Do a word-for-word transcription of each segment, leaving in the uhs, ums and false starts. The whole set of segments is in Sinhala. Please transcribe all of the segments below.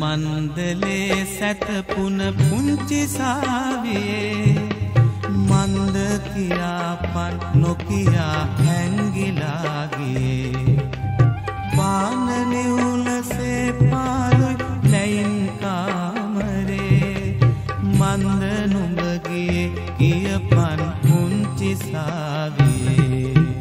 මන්දලේ සැතපුන පුංචි සාවියේ මන්ද කියා පන් නොකියා හැංගිලා ගියේ පාන නිවුලසේ පාලුයි ලැයින් කාමරේ මන්ද නුඹ ගියේ කියපන් පුංචි සාවියේ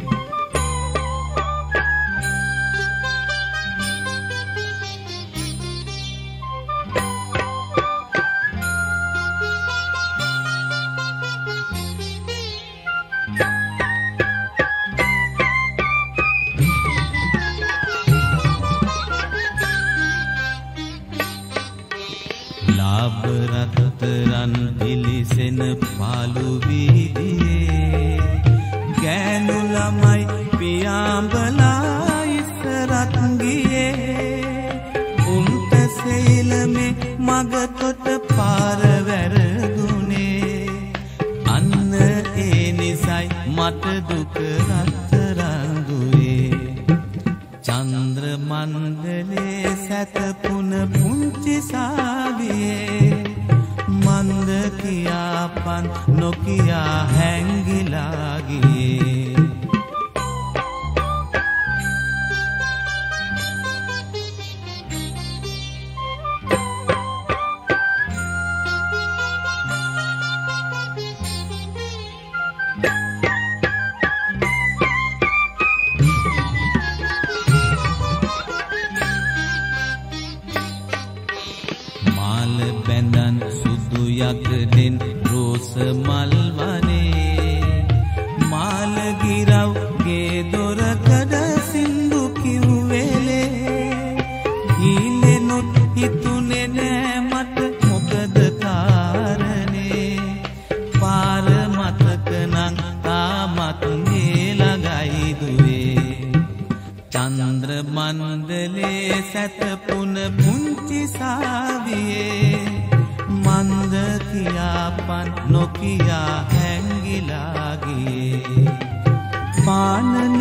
රත්තරන් පිලිසෙන පාළු වීදියේ ගෑනු ළමයි පියාඹලා ඉස්සරත් ගියේ උන්ට සෙයිලමේ මගතොට පාර වැරදුනේ අන්න ඒ නිසයි මට දුක රත්තරන් දුවේ චන්ද්‍ර මණ්ඩලේ සැතපුන පුංචි සාවියේ මන්ද කියා පන් නොකියා හැංගිලා ගියේ මාල බැඳන් සුදු යකඩෙන් රෝස මල් වනේ මාල ගිරව් ගේ දොරකඩ සින්දු කිව්වෙලේ ඊලෙනුත් හිතුනේ නෑ මට මොකද කාරණේ පාර මතක නං තාමත් මේ ළඟයි දුවේ චන්ද්‍ර මණ්ඩලේ සැතපුන පුංචි සාවියේ මන්ද කියා පන් නොකියා හැංගිලා ගියේ පාන